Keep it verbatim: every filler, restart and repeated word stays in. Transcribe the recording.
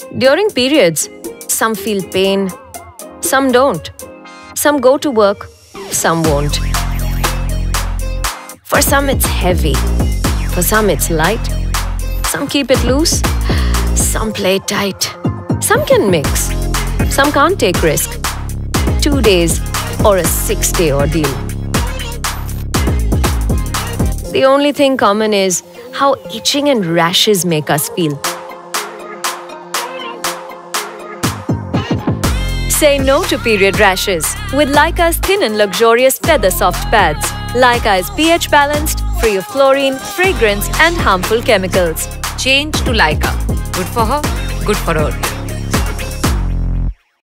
During periods, some feel pain, some don't. Some go to work, some won't. For some it's heavy, for some it's light. Some keep it loose, some play it tight. Some can mix, some can't take risk. Two days or a six-day ordeal. The only thing common is how itching and rashes make us feel. Say no to period rashes with Laiqa's thin and luxurious feather soft pads. Laiqa is pH balanced, free of chlorine, fragrance and harmful chemicals. Change to Laiqa. Good for her, good for her.